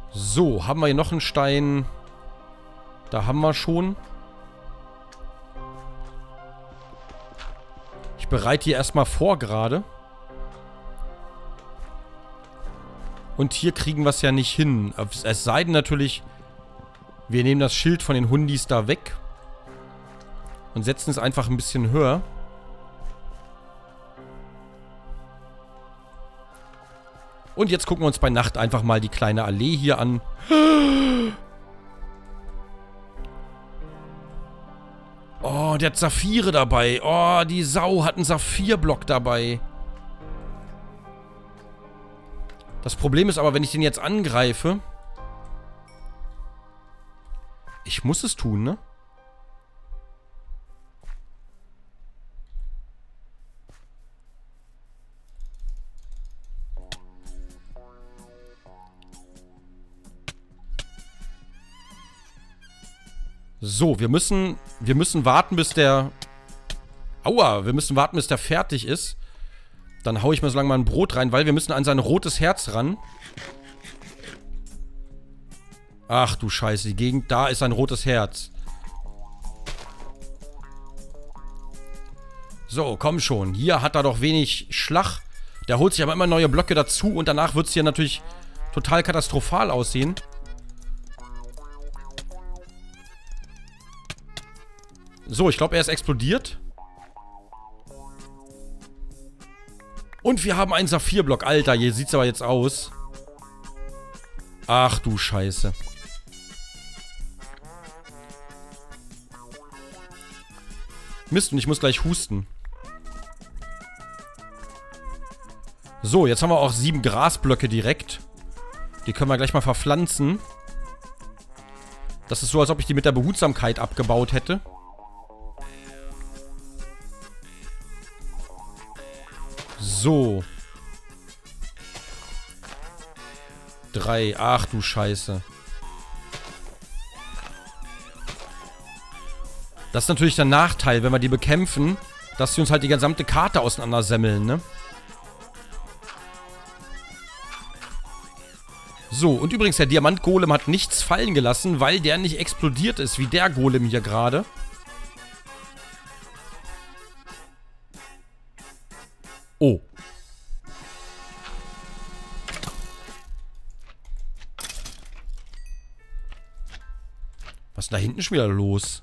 So, haben wir hier noch einen Stein? Da haben wir schon. Ich bereite hier erstmal vor gerade. Und hier kriegen wir es ja nicht hin. Es sei denn natürlich, wir nehmen das Schild von den Hundis da weg. Und setzen es einfach ein bisschen höher. Und jetzt gucken wir uns bei Nacht einfach mal die kleine Allee hier an. Oh, der hat Saphire dabei. Oh, die Sau hat einen Saphirblock dabei. Das Problem ist aber, wenn ich den jetzt angreife... Ich muss es tun, ne? So, wir müssen warten, bis der... Aua, wir müssen warten, bis der fertig ist. Dann hau ich mir so lange mal ein Brot rein, weil wir müssen an sein rotes Herz ran. Ach du Scheiße, die Gegend, da ist ein rotes Herz. So, komm schon. Hier hat er doch wenig Schlag. Der holt sich aber immer neue Blöcke dazu und danach wird es hier natürlich total katastrophal aussehen. So, ich glaube, er ist explodiert. Und wir haben einen Saphirblock. Alter, hier sieht es aber jetzt aus. Ach du Scheiße. Mist, und ich muss gleich husten. So, jetzt haben wir auch 7 Grasblöcke direkt. Die können wir gleich mal verpflanzen. Das ist so, als ob ich die mit der Behutsamkeit abgebaut hätte. So. 3. Ach du Scheiße. Das ist natürlich der Nachteil, wenn wir die bekämpfen, dass sie uns halt die gesamte Karte auseinandersemmeln, ne? So, und übrigens, der Diamantgolem hat nichts fallen gelassen, weil der nicht explodiert ist, wie der Golem hier gerade. Oh. Was ist da hinten schon wieder los?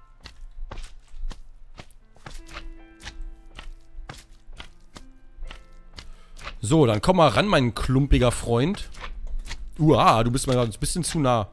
So, dann komm mal ran, mein klumpiger Freund. Du bist mir gerade ein bisschen zu nah.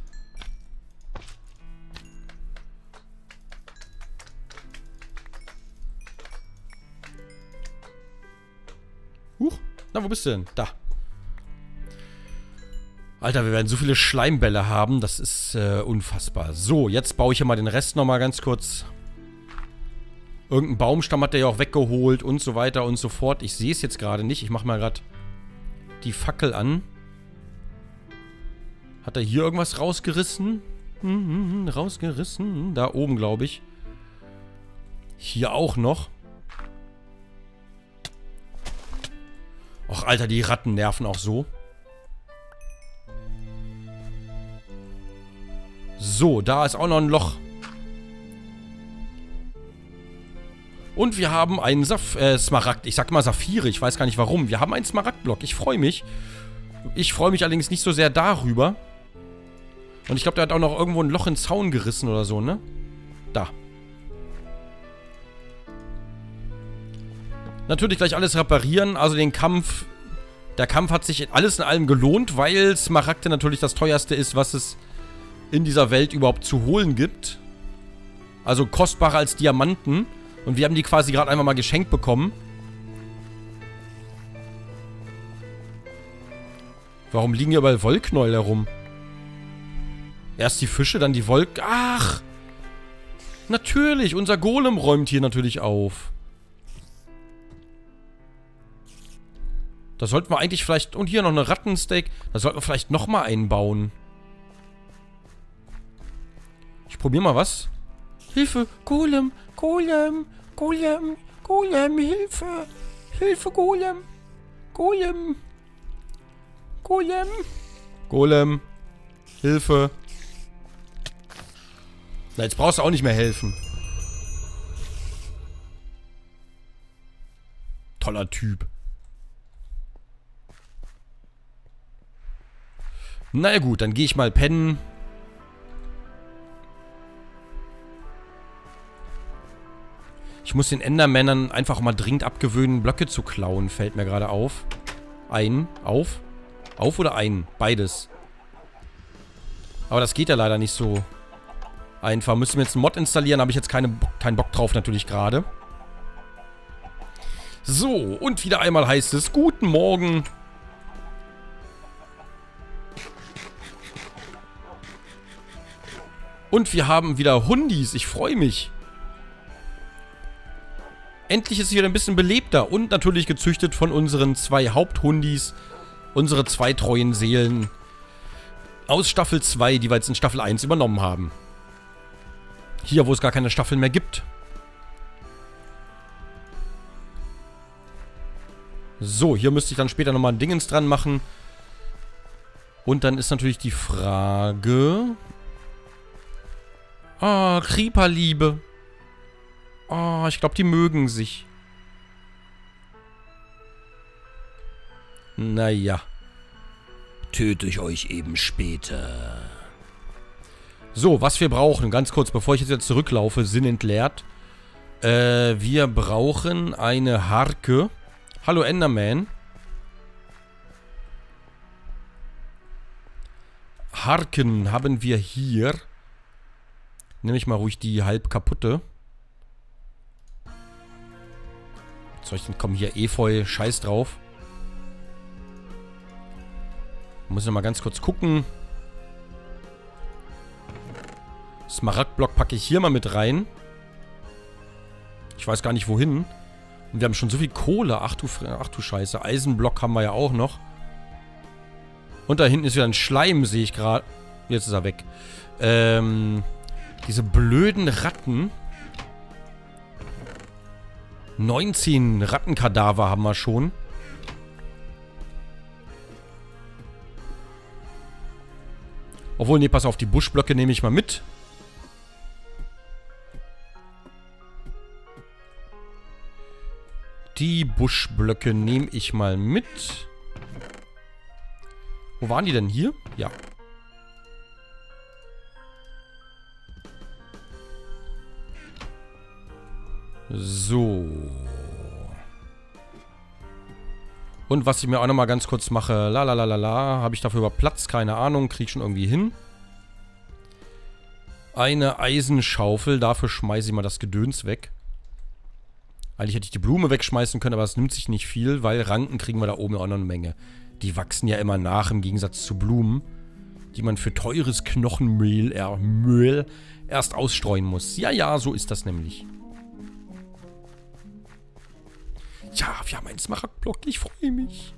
Na, wo bist du denn? Da. Alter, wir werden so viele Schleimbälle haben. Das ist unfassbar. So, jetzt baue ich hier mal den Rest nochmal ganz kurz. Irgendein Baumstamm hat der ja auch weggeholt und so weiter und so fort. Ich sehe es jetzt gerade nicht. Ich mache mal gerade die Fackel an. Hat er hier irgendwas rausgerissen? Rausgerissen. Da oben, glaube ich. Hier auch noch. Och, Alter, die Ratten nerven auch so. So, da ist auch noch ein Loch. Und wir haben einen Smaragd. Ich sag mal Saphire, ich weiß gar nicht warum. Wir haben einen Smaragdblock. Ich freue mich. Ich freue mich allerdings nicht so sehr darüber. Und ich glaube, der hat auch noch irgendwo ein Loch in den Zaun gerissen oder so, ne? Da. Natürlich gleich alles reparieren. Also den Kampf... Der Kampf hat sich alles in allem gelohnt, weil Smaragde natürlich das teuerste ist, was es in dieser Welt überhaupt zu holen gibt. Also kostbarer als Diamanten. Und wir haben die quasi gerade einfach mal geschenkt bekommen. Warum liegen hier überall Wollknäuel herum? Erst die Fische, dann die Wolken. Ach! Natürlich, unser Golem räumt hier natürlich auf. Da sollten wir eigentlich vielleicht... Und hier noch eine Rattensteak. Da sollten wir vielleicht nochmal einbauen. Ich probiere mal was. Hilfe! Golem! Golem! Golem! Golem! Hilfe! Hilfe, Golem! Golem! Golem! Golem. Hilfe. Na, jetzt brauchst du auch nicht mehr helfen. Toller Typ. Na ja gut, dann gehe ich mal pennen. Ich muss den Endermännern einfach mal dringend abgewöhnen, Blöcke zu klauen, fällt mir gerade auf. Auf? Auf oder ein? Beides. Aber das geht ja leider nicht so einfach. Müssen wir jetzt einen Mod installieren, habe ich jetzt keinen Bock drauf natürlich gerade. So, und wieder einmal heißt es, guten Morgen. Und wir haben wieder Hundis, ich freue mich. Endlich ist es wieder ein bisschen belebter und natürlich gezüchtet von unseren 2 Haupthundis. Unsere 2 treuen Seelen aus Staffel 2, die wir jetzt in Staffel 1 übernommen haben. Hier, wo es gar keine Staffeln mehr gibt. So, hier müsste ich dann später nochmal ein Dingens dran machen. Und dann ist natürlich die Frage... Ah, Creeperliebe. Ah, ich glaube, die mögen sich. Naja. Töte ich euch eben später. So, was wir brauchen, ganz kurz, bevor ich jetzt wieder zurücklaufe, sinnentleert. Wir brauchen eine Harke. Hallo Enderman. Harken haben wir hier. Nehme ich mal ruhig die halb kaputte. Soll ich denn, komm hier, Efeu, scheiß drauf. Muss ich noch mal ganz kurz gucken. Smaragdblock packe ich hier mal mit rein. Ich weiß gar nicht wohin. Und wir haben schon so viel Kohle. Ach du Scheiße. Eisenblock haben wir ja auch noch. Und da hinten ist wieder ein Schleim, sehe ich gerade. Jetzt ist er weg. Diese blöden Ratten. 19 Rattenkadaver haben wir schon. Obwohl, nee, pass auf, die Buschblöcke nehme ich mal mit. Die Buschblöcke nehme ich mal mit. Wo waren die denn? Hier? Ja. So. Und was ich mir auch nochmal ganz kurz mache, habe ich dafür überhaupt Platz? Keine Ahnung, krieg ich schon irgendwie hin. Eine Eisenschaufel, dafür schmeiße ich mal das Gedöns weg. Eigentlich hätte ich die Blume wegschmeißen können, aber es nimmt sich nicht viel, weil Ranken kriegen wir da oben auch noch eine Menge. Die wachsen ja immer nach, im Gegensatz zu Blumen, die man für teures Knochenmehl erst ausstreuen muss. Ja, ja, so ist das nämlich. Ja, wir haben einen Smaragdblock, ich freue mich.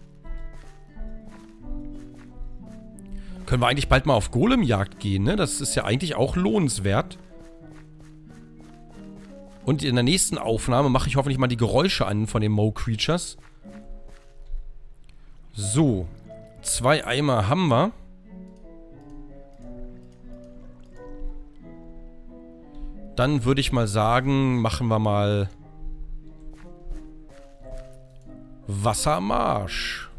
Können wir eigentlich bald mal auf Golemjagd gehen, ne? Das ist ja eigentlich auch lohnenswert. Und in der nächsten Aufnahme mache ich hoffentlich mal die Geräusche an von den Mo Creatures. So. 2 Eimer haben wir. Dann würde ich mal sagen, machen wir mal Wassermarsch.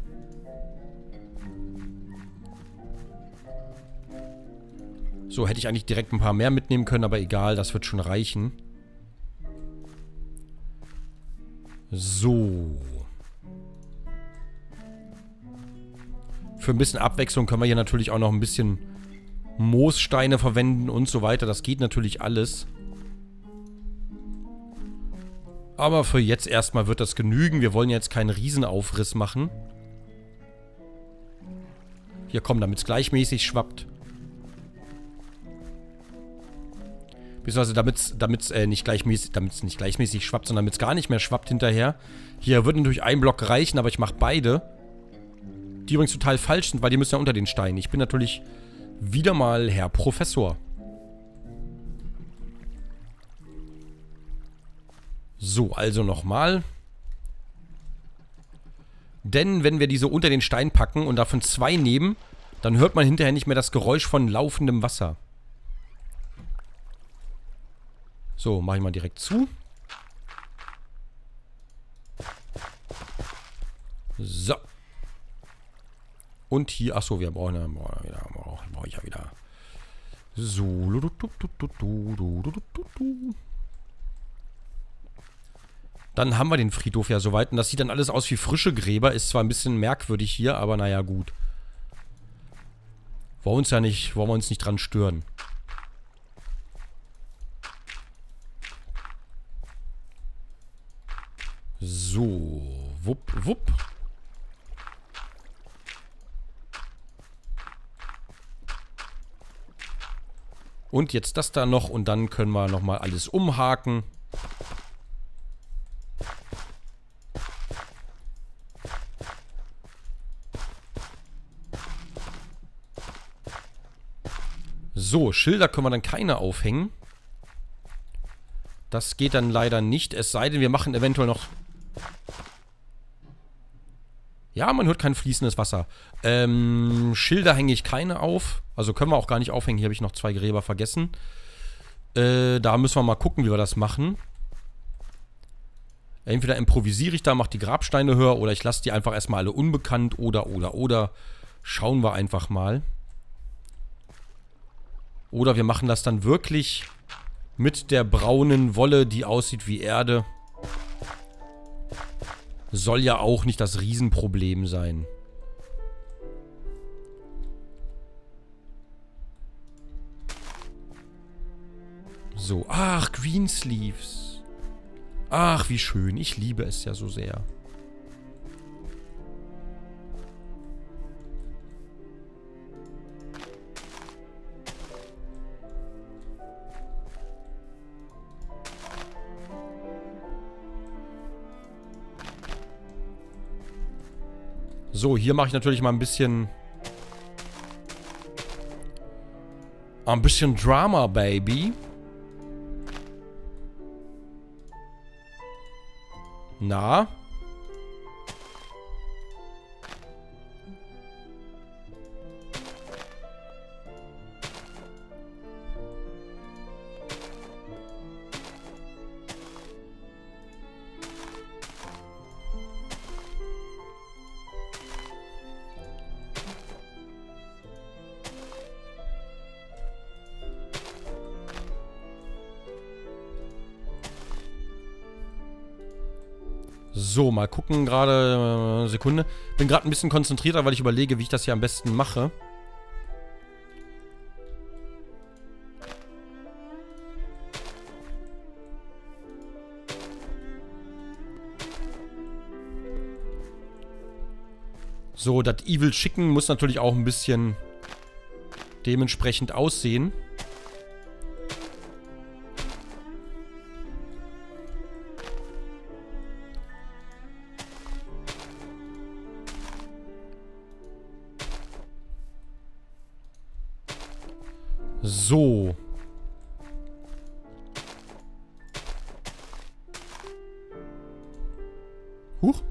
So, hätte ich eigentlich direkt ein paar mehr mitnehmen können, aber egal, das wird schon reichen. So. Für ein bisschen Abwechslung können wir hier natürlich auch noch ein bisschen Moossteine verwenden und so weiter. Das geht natürlich alles. Aber für jetzt erstmal wird das genügen. Wir wollen jetzt keinen Riesenaufriss machen. Hier, komm, damit es gleichmäßig schwappt. Beziehungsweise damit es nicht gleichmäßig schwappt, sondern damit es gar nicht mehr schwappt hinterher. Hier würde natürlich ein Block reichen, aber ich mache beide. Die übrigens total falsch sind, weil die müssen ja unter den Steinen. Ich bin natürlich wieder mal Herr Professor. So, also nochmal. Denn wenn wir diese unter den Stein packen und davon 2 nehmen, Dann hört man hinterher nicht mehr das Geräusch von laufendem Wasser. So, mache ich mal direkt zu. So. Und hier, achso, wir brauchen ja wieder. So. Dann haben wir den Friedhof ja soweit. Und das sieht dann alles aus wie frische Gräber. Ist zwar ein bisschen merkwürdig hier, aber naja, gut. Wollen wir uns nicht dran stören. So. Wupp, wupp. Und jetzt das da noch und dann können wir nochmal alles umhaken. So, Schilder können wir dann keine aufhängen. Das geht dann leider nicht, es sei denn, wir machen eventuell noch... Ja, man hört kein fließendes Wasser. Schilder hänge ich keine auf. Also können wir auch gar nicht aufhängen. Hier habe ich noch 2 Gräber vergessen. Da müssen wir mal gucken, wie wir das machen. Entweder improvisiere ich da, mache die Grabsteine höher oder ich lasse die einfach erstmal alle unbekannt oder. Schauen wir einfach mal. Oder wir machen das dann wirklich mit der braunen Wolle, die aussieht wie Erde. Soll ja auch nicht das Riesenproblem sein. So, ach, Greensleeves. Ach, wie schön. Ich liebe es ja so sehr. So, hier mache ich natürlich mal ein bisschen Drama, Baby. Na? So, mal gucken gerade. Sekunde. Bin gerade ein bisschen konzentrierter, weil ich überlege, wie ich das hier am besten mache. So, das Evil Chicken muss natürlich auch ein bisschen dementsprechend aussehen. So. Huch.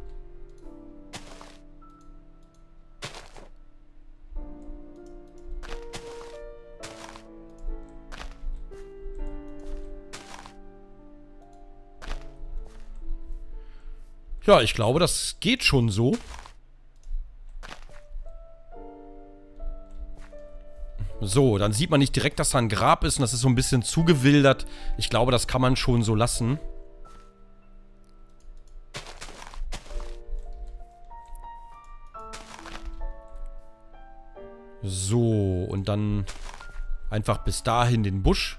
Ja, ich glaube, das geht schon so. So, dann sieht man nicht direkt, dass da ein Grab ist und das ist so ein bisschen zugewildert. Ich glaube, das kann man schon so lassen. So, und dann einfach bis dahin den Busch.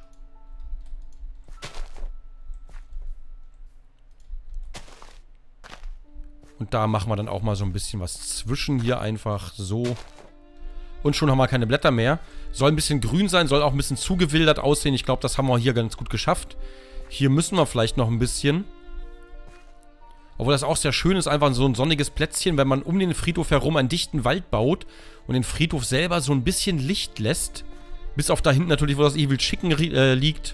Und da machen wir dann auch mal so ein bisschen was zwischen hier einfach so. Und schon haben wir keine Blätter mehr. Soll ein bisschen grün sein, soll auch ein bisschen zugewildert aussehen. Ich glaube, das haben wir hier ganz gut geschafft. Hier müssen wir vielleicht noch ein bisschen. Obwohl das auch sehr schön ist, einfach so ein sonniges Plätzchen, wenn man um den Friedhof herum einen dichten Wald baut und den Friedhof selber so ein bisschen Licht lässt. Bis auf da hinten natürlich, wo das Evil Chicken liegt.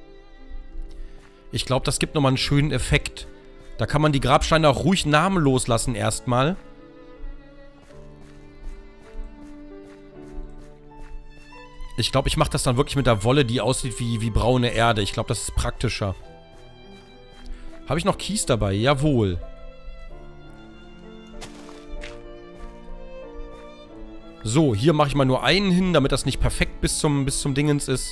Ich glaube, das gibt nochmal einen schönen Effekt. Da kann man die Grabsteine auch ruhig namenlos lassen erstmal. Ich glaube, ich mache das dann wirklich mit der Wolle, die aussieht wie braune Erde. Ich glaube, das ist praktischer. Habe ich noch Kies dabei? Jawohl. So, hier mache ich mal nur einen hin, damit das nicht perfekt bis zum Dingens ist.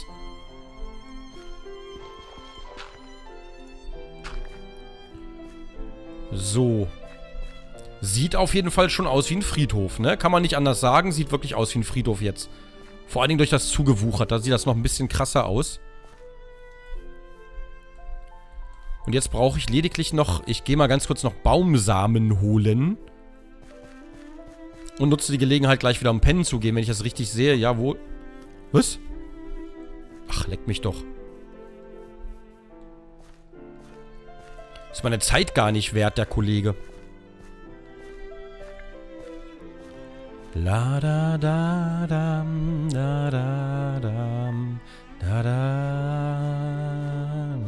So. Sieht auf jeden Fall schon aus wie ein Friedhof, ne? Kann man nicht anders sagen. Sieht wirklich aus wie ein Friedhof jetzt. Vor allen Dingen durch das Zugewuchert. Da sieht das noch ein bisschen krasser aus. Und jetzt brauche ich lediglich noch... Ich gehe mal ganz kurz noch Baumsamen holen. Und nutze die Gelegenheit gleich wieder um pennen zu gehen, wenn ich das richtig sehe. Jawohl. Was? Ach, leck mich doch. Ist meine Zeit gar nicht wert, der Kollege. La da da dam, da da dam, da da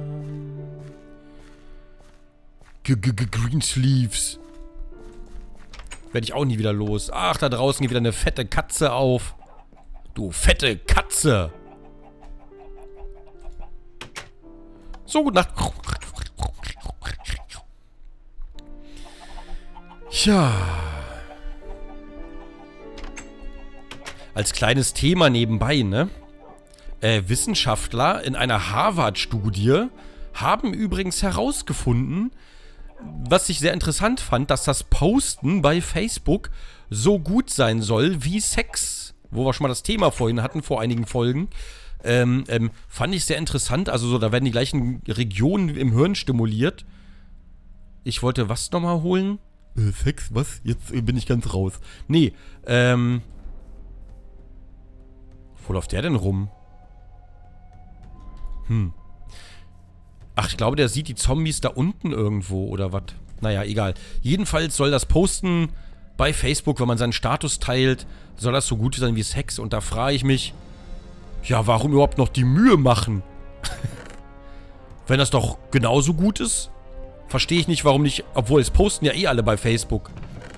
Greensleeves. Werde ich auch nie wieder los. Ach, da draußen geht wieder eine fette Katze auf. Du fette Katze. So, gute Nacht. Ja. Als kleines Thema nebenbei, ne? Wissenschaftler in einer Harvard-Studie haben übrigens herausgefunden, was ich sehr interessant fand, dass das Posten bei Facebook so gut sein soll wie Sex. Wo wir schon mal das Thema vorhin hatten, vor einigen Folgen. Fand ich sehr interessant. Also so, da werden die gleichen Regionen im Hirn stimuliert. Ich wollte was nochmal holen? Sex? Was? Jetzt bin ich ganz raus. Nee, wo läuft der denn rum? Ach, ich glaube, der sieht die Zombies da unten irgendwo, oder was? Naja, egal. Jedenfalls soll das Posten bei Facebook, wenn man seinen Status teilt, soll das so gut sein wie Sex. Und da frage ich mich, ja, warum überhaupt noch die Mühe machen? Wenn das doch genauso gut ist, verstehe ich nicht, warum nicht, obwohl es posten ja eh alle bei Facebook.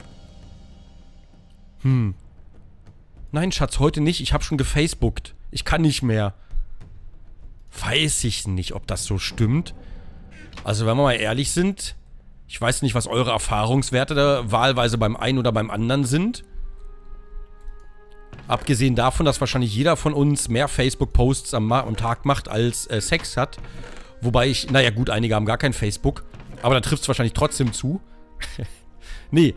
Nein, Schatz, heute nicht. Ich habe schon gefacebookt. Ich kann nicht mehr. Weiß ich nicht, ob das so stimmt. Also, wenn wir mal ehrlich sind, ich weiß nicht, was eure Erfahrungswerte da wahlweise beim einen oder beim anderen sind. Abgesehen davon, dass wahrscheinlich jeder von uns mehr Facebook-Posts am Tag macht, als Sex hat. Wobei ich, naja gut, einige haben gar kein Facebook. Aber da trifft es wahrscheinlich trotzdem zu. Nee,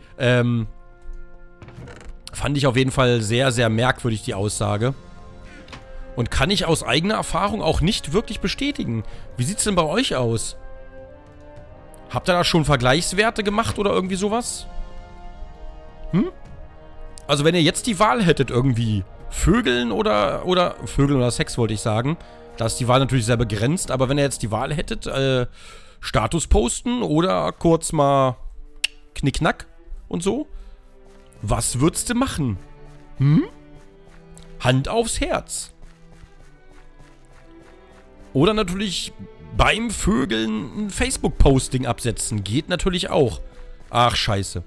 fand ich auf jeden Fall sehr, sehr merkwürdig, die Aussage. Und kann ich aus eigener Erfahrung auch nicht wirklich bestätigen. Wie sieht's denn bei euch aus? Habt ihr da schon Vergleichswerte gemacht oder irgendwie sowas? Also wenn ihr jetzt die Wahl hättet irgendwie, Vögeln oder Sex wollte ich sagen. Da ist die Wahl natürlich sehr begrenzt, aber wenn ihr jetzt die Wahl hättet, Status posten oder kurz mal Knickknack und so. Was würdest du machen? Hand aufs Herz. Oder natürlich beim Vögeln ein Facebook-Posting absetzen. Geht natürlich auch. Ach, scheiße.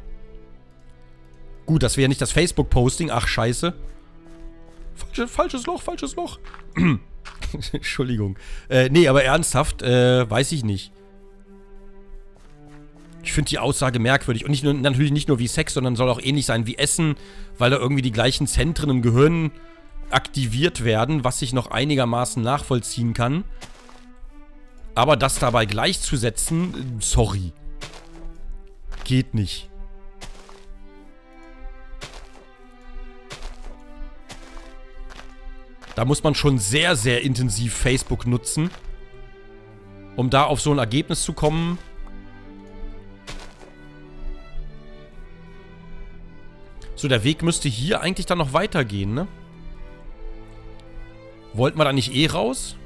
Gut, das wäre nicht das Facebook-Posting. Ach, scheiße. Falsches Loch, falsches Loch. Entschuldigung. Nee, aber ernsthaft, weiß ich nicht. Ich finde die Aussage merkwürdig. Und natürlich nicht nur wie Sex, sondern soll auch ähnlich sein wie Essen, weil da irgendwie die gleichen Zentren im Gehirn aktiviert werden, was ich noch einigermaßen nachvollziehen kann. Aber das dabei gleichzusetzen, sorry. Geht nicht. Da muss man schon sehr, sehr intensiv Facebook nutzen, um da auf so ein Ergebnis zu kommen. So, der Weg müsste hier eigentlich dann noch weitergehen, ne? Wollten wir da nicht eh raus?